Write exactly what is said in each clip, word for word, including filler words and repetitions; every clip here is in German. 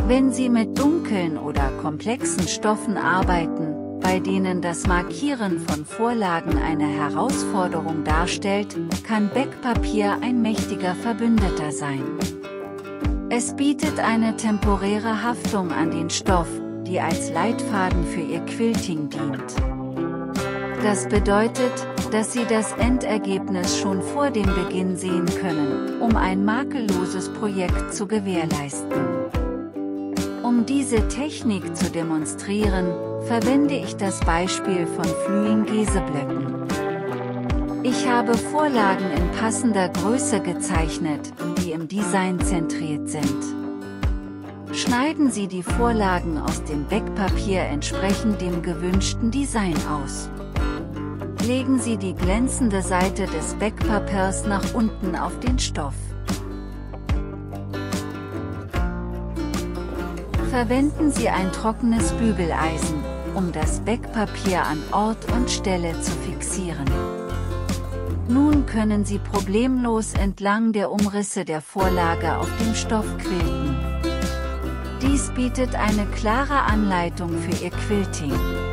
Wenn Sie mit dunklen oder komplexen Stoffen arbeiten, bei denen das Markieren von Vorlagen eine Herausforderung darstellt, kann Backpapier ein mächtiger Verbündeter sein. Es bietet eine temporäre Haftung an den Stoff, die als Leitfaden für Ihr Quilting dient. Das bedeutet, dass Sie das Endergebnis schon vor dem Beginn sehen können, um ein makelloses Projekt zu gewährleisten. Um diese Technik zu demonstrieren, verwende ich das Beispiel von Flüing-Geseblöcken. Ich habe Vorlagen in passender Größe gezeichnet, die im Design zentriert sind. Schneiden Sie die Vorlagen aus dem Backpapier entsprechend dem gewünschten Design aus. Legen Sie die glänzende Seite des Backpapiers nach unten auf den Stoff. Verwenden Sie ein trockenes Bügeleisen, um das Backpapier an Ort und Stelle zu fixieren. Nun können Sie problemlos entlang der Umrisse der Vorlage auf dem Stoff quilten. Dies bietet eine klare Anleitung für Ihr Quilting.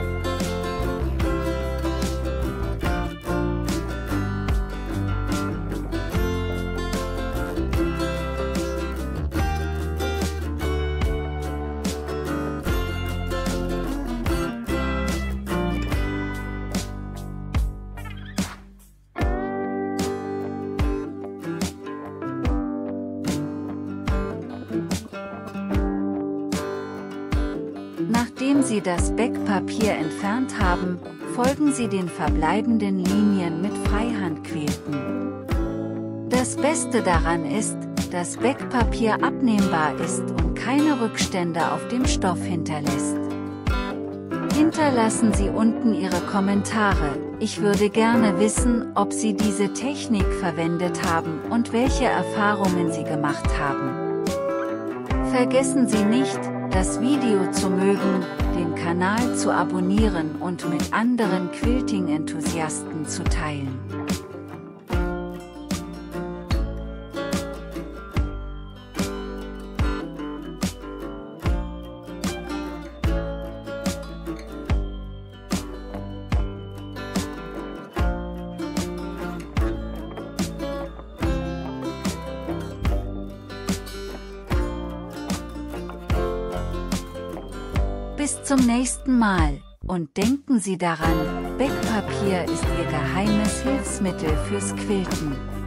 Nachdem Sie das Backpapier entfernt haben, folgen Sie den verbleibenden Linien mit Freihandquilten. Das Beste daran ist, dass Backpapier abnehmbar ist und keine Rückstände auf dem Stoff hinterlässt. Hinterlassen Sie unten Ihre Kommentare, ich würde gerne wissen, ob Sie diese Technik verwendet haben und welche Erfahrungen Sie gemacht haben. Vergessen Sie nicht, das Video zu mögen, den Kanal zu abonnieren und mit anderen Quilting-Enthusiasten zu teilen. Bis zum nächsten Mal, und denken Sie daran, Backpapier ist Ihr geheimes Hilfsmittel fürs Quilten.